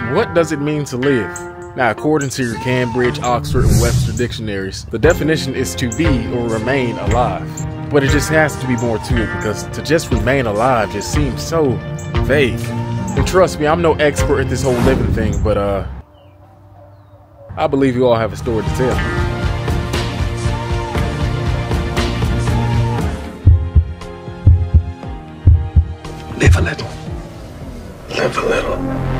What does it mean to live? Now, according to your Cambridge, Oxford, and Webster dictionaries, the definition is to be or remain alive. But it just has to be more to it, because to just remain alive just seems so vague. And trust me, I'm no expert at this whole living thing, but I believe you all have a story to tell. Live a little. Live a little.